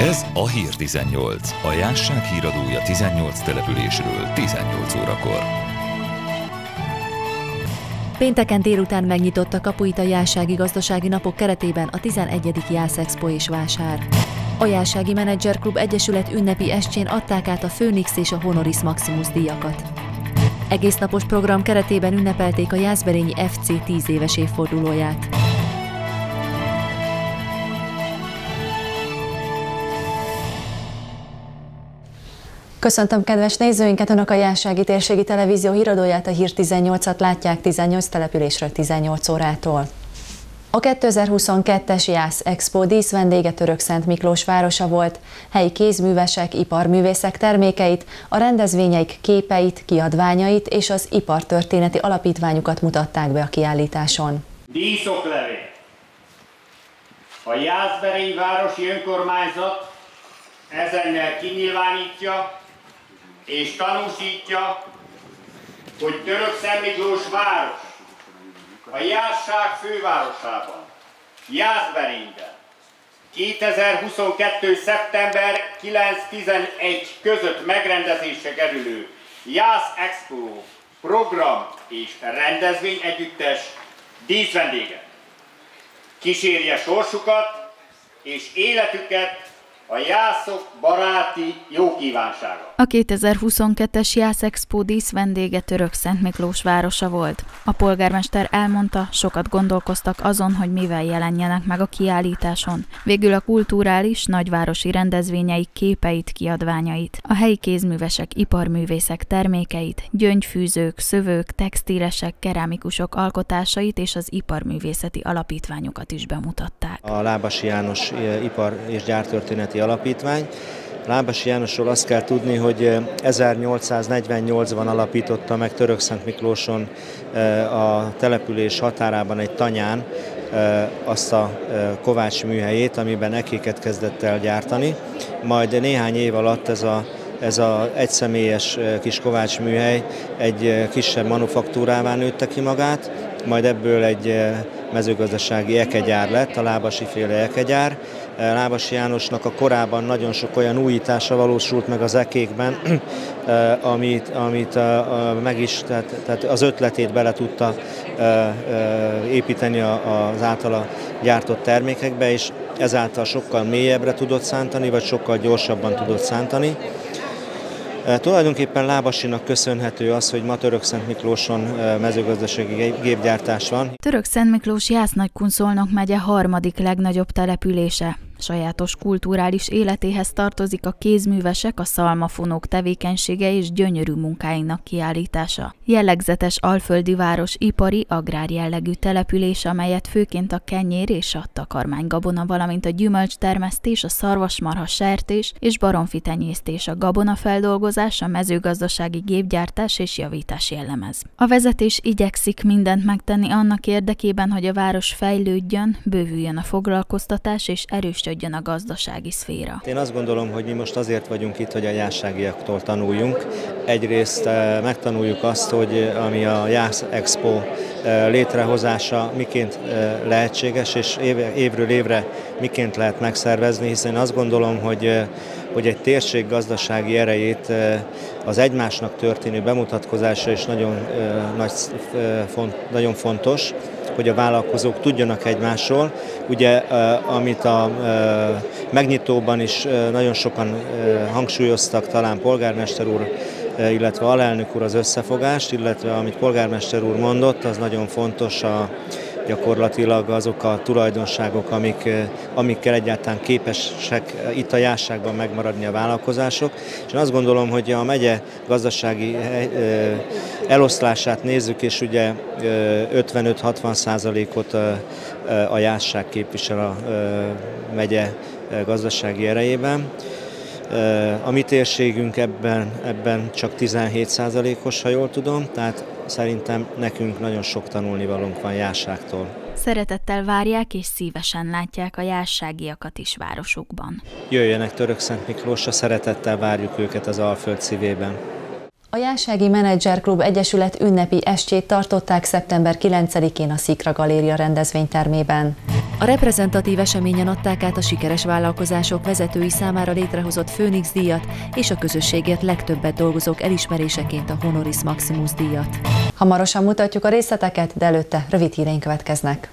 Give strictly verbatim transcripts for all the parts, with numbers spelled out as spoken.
Ez a Hír tizennyolc, a Jásság híradója tizennyolc településről tizennyolc órakor. Pénteken délután megnyitott a kapuit a Jássági Gazdasági Napok keretében a tizenegyedik Jász Expo és vásár. A Jássági Menedzser Klub Egyesület ünnepi estjén adták át a Főnix és a Honoris Maximus díjakat. Egésznapos program keretében ünnepelték a Jászberényi ef cé tíz éves évfordulóját. Köszöntöm kedves nézőinket, Önök a Jássági Térségi Televízió híradóját, a Hír tizennyolcat látják tizennyolc településről tizennyolc órától. A kétezer-huszonkettes Jász Expo díszvendége Törökszent Miklós városa volt. Helyi kézművesek, iparművészek termékeit, a rendezvényeik képeit, kiadványait és az ipartörténeti alapítványukat mutatták be a kiállításon. Díszoklevél. A Jászberényi Városi Önkormányzat ezennel kinyilvánítja és tanúsítja, hogy Törökszent Miklós város a Jásság fővárosában, Jászberényben kétezer-huszonkettő. szeptember kilenc-tizenegy között megrendezésre kerülő Jász Expo program és rendezvény együttes díszvendége. Kísérje sorsukat és életüket a jászok baráti jó kívánsága. A kétezer-huszonkettes Jász Expo díszvendége Törökszent Miklós városa volt. A polgármester elmondta, sokat gondolkoztak azon, hogy mivel jelenjenek meg a kiállításon. Végül a kulturális, nagyvárosi rendezvényeik képeit, kiadványait, a helyi kézművesek, iparművészek termékeit, gyöngyfűzők, szövők, textilesek, keramikusok alkotásait és az iparművészeti alapítványokat is bemutatták. A Lábasi János Ipar- és Gyártörténeti Alapítvány. Lábasi Jánosról azt kell tudni, hogy ezernyolcszáznegyvennyolcban alapította meg Törökszent Miklóson a település határában egy tanyán azt a kovács műhelyét, amiben ekéket kezdett el gyártani. Majd néhány év alatt ez a Ez az egyszemélyes kis kovácsműhely egy kisebb manufaktúrává nőtte ki magát, majd ebből egy mezőgazdasági ekegyár lett, a Lábasi féle ekegyár. Lábasi Jánosnak a korában nagyon sok olyan újítása valósult meg az ekékben, amit, amit meg is, tehát, tehát az ötletét bele tudta építeni az általa gyártott termékekbe, és ezáltal sokkal mélyebbre tudott szántani, vagy sokkal gyorsabban tudott szántani. Tulajdonképpen Lábasinak köszönhető az, hogy ma Törökszent Miklóson mezőgazdasági gépgyártás van. Törökszent Miklós Jász-Nagykun-Szolnok megye harmadik legnagyobb települése. Sajátos kulturális életéhez tartozik a kézművesek, a szalmafonók tevékenysége és gyönyörű munkáinak kiállítása. Jellegzetes alföldi város ipari, agrár jellegű település, amelyet főként a kenyér és a takarmánygabona, valamint a gyümölcstermesztés, a szarvasmarha sertés és baromfitenyésztés, a gabonafeldolgozás, a mezőgazdasági gépgyártás és javítás jellemez. A vezetés igyekszik mindent megtenni annak érdekében, hogy a város fejlődjön, bővüljön a foglalkoztatás és erősödjön a gazdasági szféra. Én azt gondolom, hogy mi most azért vagyunk itt, hogy a jásságiaktól tanuljunk. Egyrészt megtanuljuk azt, hogy ami a Jász Expo létrehozása miként lehetséges, és évről évre miként lehet megszervezni, hiszen azt gondolom, hogy, hogy egy térség gazdasági erejét az egymásnak történő bemutatkozása is nagyon, nagy, nagyon fontos, hogy a vállalkozók tudjanak egymásról. Ugye, amit a megnyitóban is nagyon sokan hangsúlyoztak, talán polgármester úr, illetve alelnök úr az összefogást, illetve amit polgármester úr mondott, az nagyon fontos, a, gyakorlatilag azok a tulajdonságok, amik, amikkel egyáltalán képesek itt a Jásságban megmaradni a vállalkozások. És én azt gondolom, hogy a megye gazdasági eloszlását nézzük, és ugye ötvenöt-hatvan százalékot a Jásság képvisel a megye gazdasági erejében. A mi térségünk ebben, ebben csak tizenhét százalékos, ha jól tudom, tehát szerintem nekünk nagyon sok tanulnivalónk van Jásságtól. Szeretettel várják és szívesen látják a jásságiakat is városukban. Jöjjenek Törökszent Miklósra, szeretettel várjuk őket az Alföld szívében. A Jássági Menedzser Klub Egyesület ünnepi estjét tartották szeptember kilencedikén a Szikra Galéria rendezvénytermében. A reprezentatív eseményen adták át a sikeres vállalkozások vezetői számára létrehozott Főnix díjat és a közösségért legtöbbet dolgozók elismeréseként a Honoris Maximus díjat. Hamarosan mutatjuk a részleteket, de előtte rövid híreink következnek.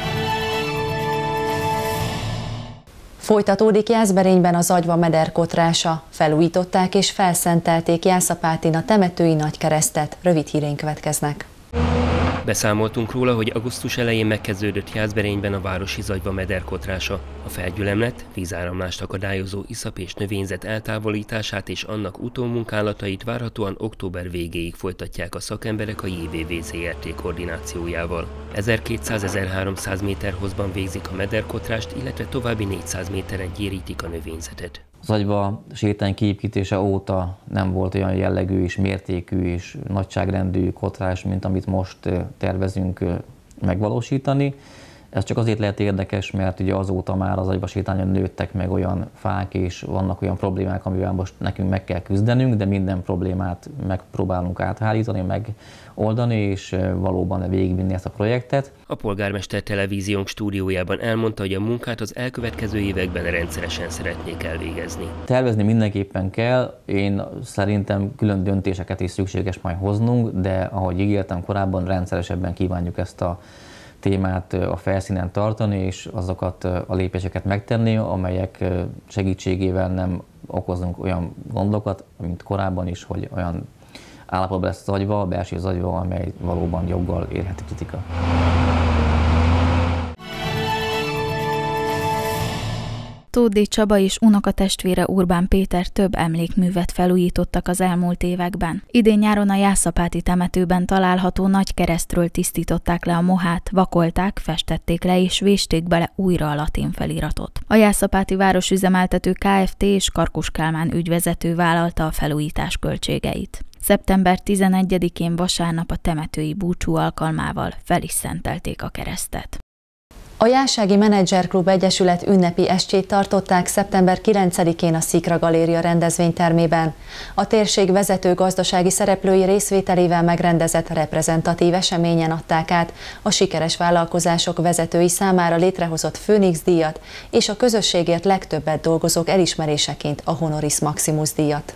Folytatódik Jászberényben a Zagyva meder kotrása. Felújították és felszentelték Jászapátin a temetői nagykeresztet. Rövid híreink következnek. Beszámoltunk róla, hogy augusztus elején megkezdődött Jászberényben a városi Zagyva meder kotrása. A felgyülemlet, vízáramlást akadályozó iszap és növényzet eltávolítását és annak utómunkálatait várhatóan október végéig folytatják a szakemberek a jé vé vé zé er té koordinációjával. ezerkétszáz-ezerháromszáz méter hosszban végzik a mederkotrást, illetve további négyszáz méteren gyérítik a növényzetet. Zagyva sétány kiépítése óta nem volt olyan jellegű és mértékű és nagyságrendű kotrás, mint amit most tervezünk megvalósítani. Ez csak azért lehet érdekes, mert ugye azóta már az Zagyva sétányon nőttek meg olyan fák, és vannak olyan problémák, amivel most nekünk meg kell küzdenünk, de minden problémát megpróbálunk áthárítani, megoldani, és valóban végigvinni ezt a projektet. A polgármester televíziónk stúdiójában elmondta, hogy a munkát az elkövetkező években rendszeresen szeretnék elvégezni. Tervezni mindenképpen kell, én szerintem külön döntéseket is szükséges majd hoznunk, de ahogy ígértem korábban, rendszeresebben kívánjuk ezt a témát a felszínen tartani, és azokat a lépéseket megtenni, amelyek segítségével nem okozunk olyan gondokat, mint korábban is, hogy olyan állapotban lesz az Zagyva, a belső Zagyva, amely valóban joggal érheti kritika. Tóth D. Csaba és unokatestvére Urbán Péter több emlékművet felújítottak az elmúlt években. Idén nyáron a Jászapáti temetőben található nagy keresztről tisztították le a mohát, vakolták, festették le és vésték bele újra a latin feliratot. A Jászapáti Városüzemeltető Kft. És Karkus Kálmán ügyvezető vállalta a felújítás költségeit. szeptember tizenegyedikén vasárnap a temetői búcsú alkalmával fel is szentelték a keresztet. A Jászsági Menedzserklub Egyesület ünnepi estjét tartották szeptember kilencedikén a Szikra Galéria rendezvénytermében. A térség vezető gazdasági szereplői részvételével megrendezett reprezentatív eseményen adták át a sikeres vállalkozások vezetői számára létrehozott Főnix díjat és a közösségért legtöbbet dolgozók elismeréseként a Honoris Maximus díjat.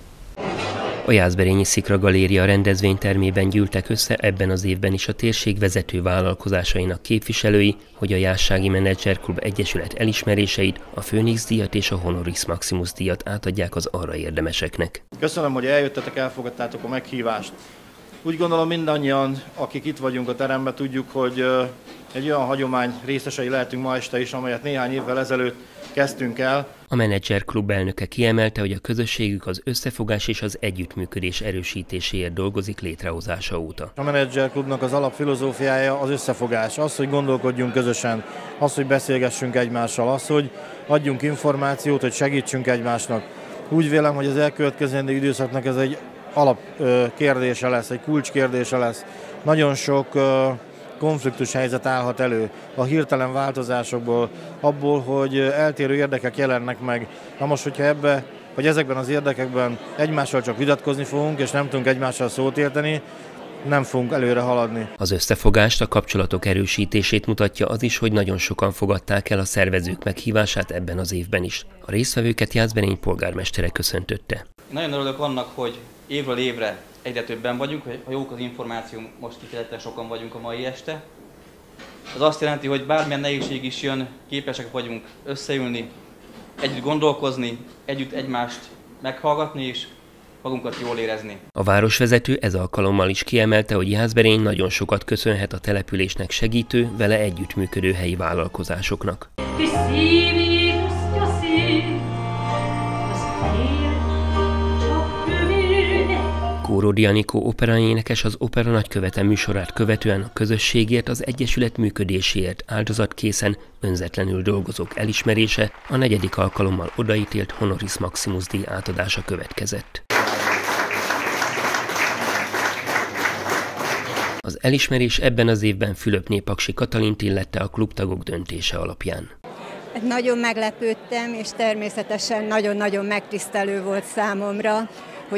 A Jászberényi Szikra Galéria rendezvénytermében gyűltek össze ebben az évben is a térség vezető vállalkozásainak képviselői, hogy a Jászsági Menedzserklub Egyesület elismeréseit, a Főnix díjat és a Honoris Maximus díjat átadják az arra érdemeseknek. Köszönöm, hogy eljöttetek, elfogadtátok a meghívást. Úgy gondolom mindannyian, akik itt vagyunk a teremben, tudjuk, hogy egy olyan hagyomány részesei lehetünk ma este is, amelyet néhány évvel ezelőtt kezdtünk el. A menedzserklub elnöke kiemelte, hogy a közösségük az összefogás és az együttműködés erősítéséért dolgozik létrehozása óta. A menedzserklubnak az alapfilozófiája az összefogás, az, hogy gondolkodjunk közösen, az, hogy beszélgessünk egymással, az, hogy adjunk információt, hogy segítsünk egymásnak. Úgy vélem, hogy az elkövetkezendő időszaknak ez egy alapkérdése lesz, egy kulcskérdése lesz. Nagyon sok konfliktus helyzet állhat elő a hirtelen változásokból, abból, hogy eltérő érdekek jelennek meg. Na most, hogyha ebbe, vagy ezekben az érdekekben egymással csak vitatkozni fogunk, és nem tudunk egymással szót érteni, nem fogunk előre haladni. Az összefogást, a kapcsolatok erősítését mutatja az is, hogy nagyon sokan fogadták el a szervezők meghívását ebben az évben is. A résztvevőket Jászberény polgármestere köszöntötte. Nagyon örülök annak, hogy évről évre egyre többen vagyunk, hogy ha jók az információ, most kifejezetten sokan vagyunk a mai este. Az azt jelenti, hogy bármilyen nehézség is jön, képesek vagyunk összeülni, együtt gondolkozni, együtt egymást meghallgatni és magunkat jól érezni. A városvezető ez alkalommal is kiemelte, hogy Jászberény nagyon sokat köszönhet a településnek segítő, vele együttműködő helyi vállalkozásoknak. Kóródi Anikó operaénekes az Opera Nagykövete műsorát követően a közösségért, az egyesület működéséért áldozatkészen, önzetlenül dolgozók elismerése, a negyedik alkalommal odaítélt Honoris Maximus díj átadása következett. Az elismerés ebben az évben Fülöpné Paksi Katalint illette a klubtagok döntése alapján. Nagyon meglepődtem, és természetesen nagyon-nagyon megtisztelő volt számomra, hogy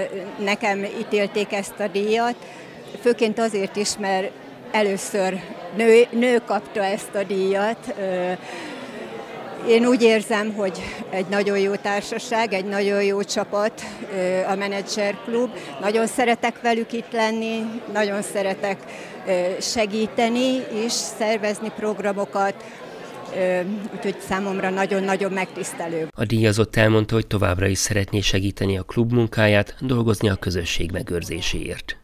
nekem ítélték ezt a díjat, főként azért is, mert először nő, nő kapta ezt a díjat. Én úgy érzem, hogy egy nagyon jó társaság, egy nagyon jó csapat, a Menedzser Klub. Nagyon szeretek velük itt lenni, nagyon szeretek segíteni és szervezni programokat, úgyhogy számomra nagyon-nagyon megtisztelő. A díjazott elmondta, hogy továbbra is szeretné segíteni a klub munkáját, dolgozni a közösség megőrzéséért.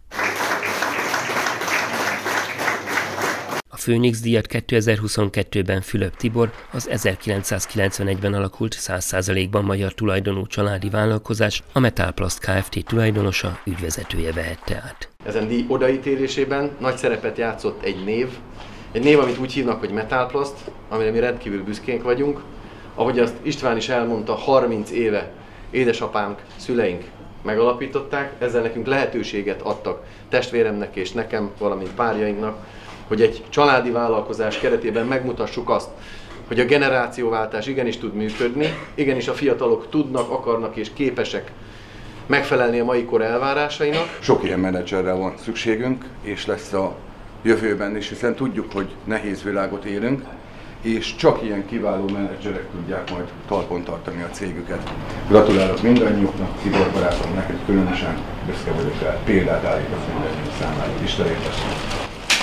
A Főnix díjat kétezer-huszonkettőben Fülöp Tibor, az ezerkilencszázkilencvenegyben alakult száz százalékban magyar tulajdonú családi vállalkozás, a Metalplast Kft. Tulajdonosa, ügyvezetője vehette át. Ezen díj odaítélésében nagy szerepet játszott egy név, egy név, amit úgy hívnak, hogy Metalplast, amire mi rendkívül büszkénk vagyunk. Ahogy azt István is elmondta, harminc éve édesapánk, szüleink megalapították, ezzel nekünk lehetőséget adtak testvéremnek és nekem, valamint párjainknak, hogy egy családi vállalkozás keretében megmutassuk azt, hogy a generációváltás igenis tud működni, igenis a fiatalok tudnak, akarnak és képesek megfelelni a mai kor elvárásainak. Sok ilyen menedzserrel van szükségünk, és lesz a jövőben is, hiszen tudjuk, hogy nehéz világot élünk, és csak ilyen kiváló menedzserek tudják majd talpon tartani a cégüket. Gratulálok mindannyiuknak, Tibor barátom, neked különösen büszke vagyok rá, példát állítasz mindannyiunk számára. Isten értessék!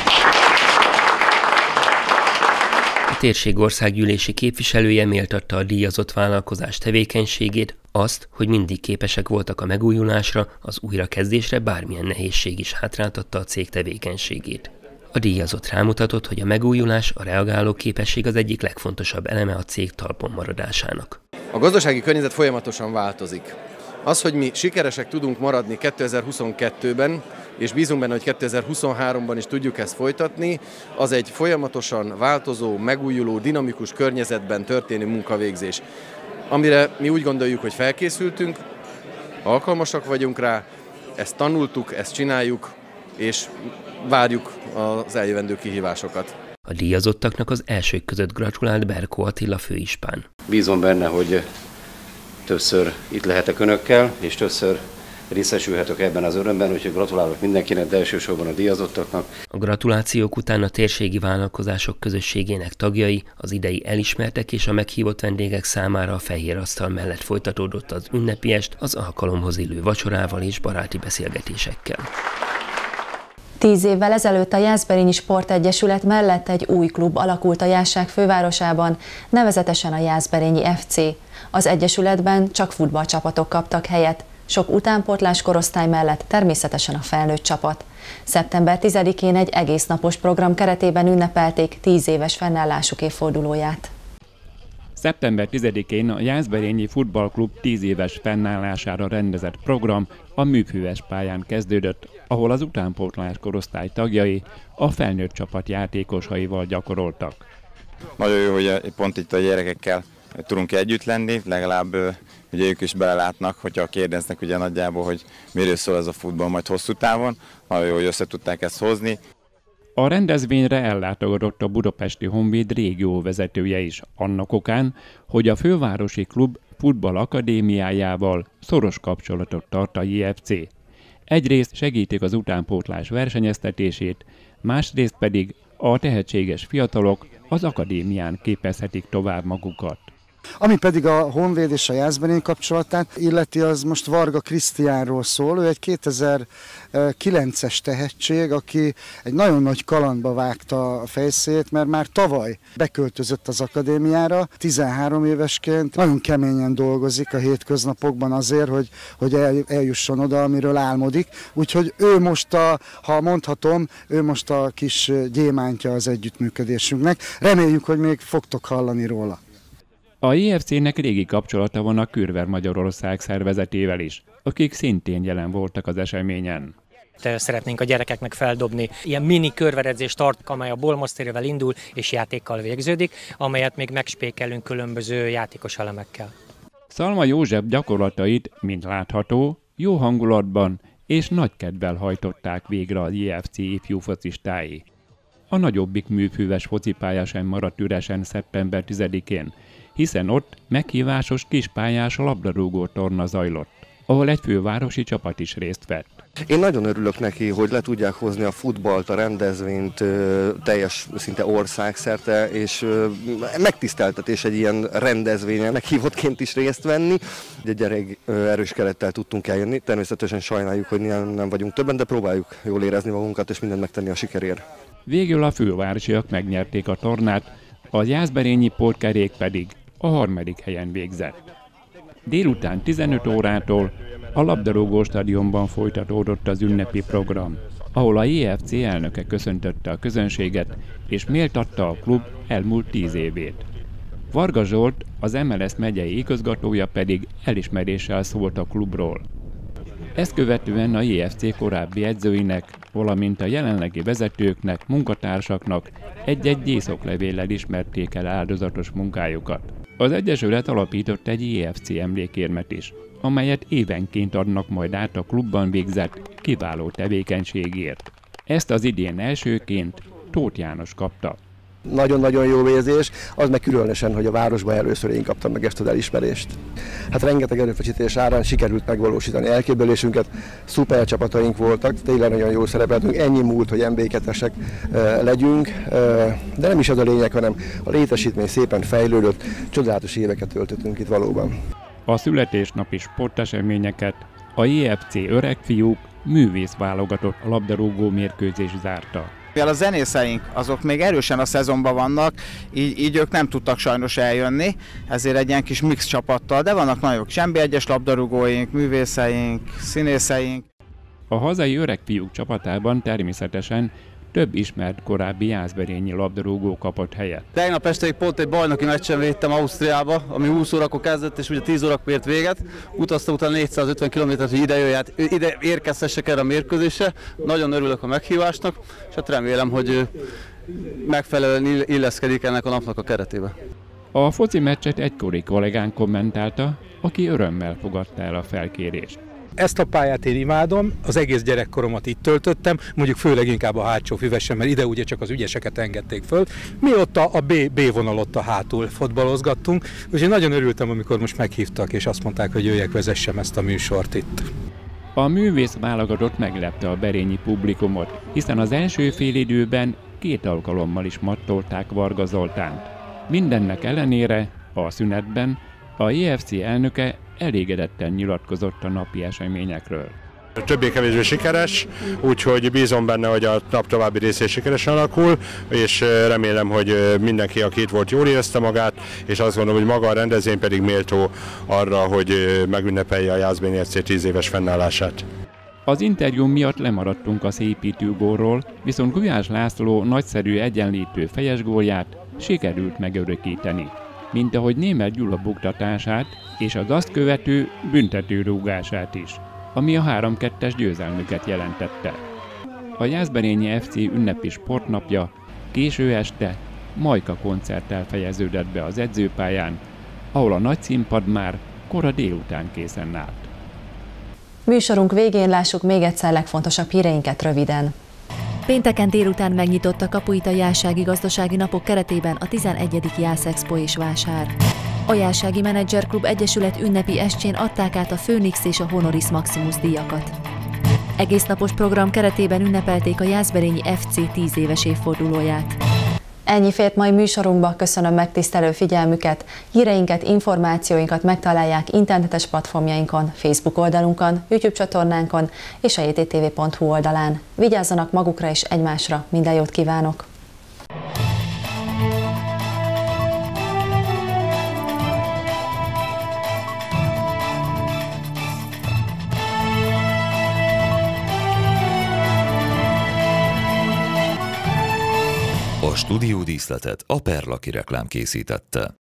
A térség országgyűlési képviselője méltatta a díjazott vállalkozás tevékenységét, azt, hogy mindig képesek voltak a megújulásra, az újrakezdésre, bármilyen nehézség is hátráltatta a cég tevékenységét. A díjazott rámutatott, hogy a megújulás, a reagáló képesség az egyik legfontosabb eleme a cég talpon maradásának. A gazdasági környezet folyamatosan változik. Az, hogy mi sikeresek tudunk maradni kétezer-huszonkettőben, és bízunk benne, hogy kétezer-huszonháromban is tudjuk ezt folytatni, az egy folyamatosan változó, megújuló, dinamikus környezetben történő munkavégzés, amire mi úgy gondoljuk, hogy felkészültünk, alkalmasak vagyunk rá, ezt tanultuk, ezt csináljuk, és várjuk az eljövendő kihívásokat. A díjazottaknak az elsők között gratulált Berkó Attila főispán. Bízom benne, hogy többször itt lehetek önökkel, és többször részesülhetek ebben az örömben, úgyhogy gratulálok mindenkinek, de elsősorban a díjazottaknak. A gratulációk után a térségi vállalkozások közösségének tagjai, az idei elismertek és a meghívott vendégek számára a fehér asztal mellett folytatódott az ünnepi est az alkalomhoz illő vacsorával és baráti beszélgetésekkel. Tíz évvel ezelőtt a Jászberényi Sportegyesület mellett egy új klub alakult a Jászság fővárosában, nevezetesen a Jászberényi ef cé. Az egyesületben csak futballcsapatok kaptak helyet, sok utánpótlás korosztály mellett természetesen a felnőtt csapat. szeptember tizedikén egy egész napos program keretében ünnepelték tíz éves fennállásuk évfordulóját. szeptember tizedikén a Jászberényi Futballklub tíz éves fennállására rendezett program a műfüves pályán kezdődött, ahol az utánpótlás korosztály tagjai a felnőtt csapat játékosaival gyakoroltak. Nagyon jó, hogy pont itt a gyerekekkel tudunk együtt lenni, legalább ugye ők is belelátnak, hogyha kérdeznek ugye nagyjából, hogy miről szól ez a futball majd hosszú távon. Nagyon jó, hogy össze tudták ezt hozni. A rendezvényre ellátogatott a Budapesti Honvéd régió vezetője is, annak okán, hogy a fővárosi klub futball akadémiájával szoros kapcsolatot tart a jé ef cé. Egyrészt segítik az utánpótlás versenyeztetését, másrészt pedig a tehetséges fiatalok az akadémián képezhetik tovább magukat. Ami pedig a Honvéd és a Jászberény kapcsolatát illeti, az most Varga Krisztiánról szól. Ő egy kétezer-kilences tehetség, aki egy nagyon nagy kalandba vágta a fejszét, mert már tavaly beköltözött az akadémiára. tizenhárom évesként nagyon keményen dolgozik a hétköznapokban azért, hogy, hogy eljusson oda, amiről álmodik. Úgyhogy ő most, a, ha mondhatom, ő most a kis gyémántja az együttműködésünknek. Reméljük, hogy még fogtok hallani róla. A jé ef cének régi kapcsolata van a Kürver Magyarország szervezetével is, akik szintén jelen voltak az eseményen. Szeretnénk a gyerekeknek feldobni ilyen mini körveredzést tart, amely a bolmosztérővel indul és játékkal végződik, amelyet még megspékelünk különböző játékos elemekkel. Szalma József gyakorlatait, mint látható, jó hangulatban és nagy kedvel hajtották végre a jé ef cé ifjú focistái. A nagyobbik műfüves focipálya sem maradt üresen szeptember tizedikén, hiszen ott meghívásos kispályás labdarúgó torna zajlott. ahol egy fővárosi csapat is részt vett. Én nagyon örülök neki, hogy le tudják hozni a futballt, a rendezvényt teljes szinte országszerte, és megtiszteltetés egy ilyen rendezvényen meghívottként is részt venni. Egy elég erős kerettel tudtunk eljönni. Természetesen sajnáljuk, hogy nem vagyunk többen, de próbáljuk jól érezni magunkat és mindent megtenni a sikerért. Végül a fővárosiak megnyerték a tornát, a jászberényi pótkerék pedig a harmadik helyen végzett. Délután tizenöt órától a labdarúgó stadionban folytatódott az ünnepi program, ahol a jé ef cé elnöke köszöntötte a közönséget és méltatta a klub elmúlt tíz évét. Varga Zsolt, az em el es megyei igazgatója pedig elismeréssel szólt a klubról. Ezt követően a jé ef cé korábbi edzőinek, valamint a jelenlegi vezetőknek, munkatársaknak egy-egy díszoklevéllel ismerték el áldozatos munkájukat. Az Egyesület alapított egy jé ef cé emlékérmet is, amelyet évenként adnak majd át a klubban végzett kiváló tevékenységért. Ezt az idén elsőként Tóth János kapta. Nagyon-nagyon jó érzés, az meg különösen, hogy a városban először én kaptam meg ezt az elismerést. Hát rengeteg erőfeszítés árán sikerült megvalósítani elképzelésünket, szuper csapataink voltak, tényleg nagyon jó szerepeltünk, ennyi múlt, hogy em bé kettesek legyünk, de nem is az a lényeg, hanem a létesítmény szépen fejlődött, csodálatos éveket töltöttünk itt valóban. A születésnapi sporteseményeket a jé ef cé öregfiúk művész válogatott labdarúgó mérkőzés zárta. Mivel a zenészeink azok még erősen a szezonban vannak, így, így ők nem tudtak sajnos eljönni, ezért egy ilyen kis mix csapattal, de vannak nagyon kis em bé egyes labdarúgóink, művészeink, színészeink. A hazai öregfiúk csapatában természetesen több ismert korábbi jászberényi labdarúgó kapott helyet. Tegnap este pont egy bajnoki meccsen védtem Ausztriába, ami húsz órakor kezdett, és ugye tíz órakor ért véget. Utaztam utána négyszázötven kilométert, hogy ide jöjját, ide érkezhessek erre a mérkőzésre. Nagyon örülök a meghívásnak, és hát remélem, hogy megfelelően illeszkedik ennek a napnak a keretébe. A foci meccset egykori kollégán kommentálta, aki örömmel fogadta el a felkérést. Ezt a pályát én imádom, az egész gyerekkoromat itt töltöttem, mondjuk főleg inkább a hátsó füvesen, mert ide ugye csak az ügyeseket engedték föl. Mi ott a B, B vonal ott a hátul fotbalozgattunk, úgyhogy nagyon örültem, amikor most meghívtak, és azt mondták, hogy jöjjek, vezessem ezt a műsort itt. A művész válogatott meglepte a berényi publikumot, hiszen az első félidőben két alkalommal is mattolták Varga Zoltánt. Mindennek ellenére a szünetben a jé ef cé elnöke elégedetten nyilatkozott a napi eseményekről. Többé-kevésbé sikeres, úgyhogy bízom benne, hogy a nap további részén sikeresen alakul, és remélem, hogy mindenki, aki itt volt, jól érezte magát, és azt gondolom, hogy maga a rendezvény pedig méltó arra, hogy megünnepelje a Jászberényi ef cé tíz éves fennállását. Az interjú miatt lemaradtunk a szépítő gólról, viszont Gulyás László nagyszerű egyenlítő fejes gólját sikerült megörökíteni, mint ahogy Németh Gyula buktatását és az azt követő büntetőrúgását is, ami a három kettes győzelmüket jelentette. A Jászberényi ef cé ünnepi sportnapja késő este Majka koncerttel fejeződött be az edzőpályán, ahol a nagy színpad már kora délután készen állt. Műsorunk végén lássuk még egyszer legfontosabb híreinket röviden. Pénteken délután megnyitott kapuit a Jászsági Gazdasági Napok keretében a tizenegyedik Jász Expo és vásár. A Jászsági Menedzser Klub Egyesület ünnepi estjén adták át a Főnix és a Honoris Maximus díjakat. Egésznapos program keretében ünnepelték a Jászberényi ef cé tíz éves évfordulóját. Ennyi fért mai műsorunkba, köszönöm megtisztelő figyelmüket, híreinket, információinkat megtalálják internetes platformjainkon, Facebook oldalunkon, YouTube csatornánkon és a jé té té vé pont hú oldalán. Vigyázzanak magukra és egymásra, minden jót kívánok! A stúdiódíszletet a Perlaki reklám készítette.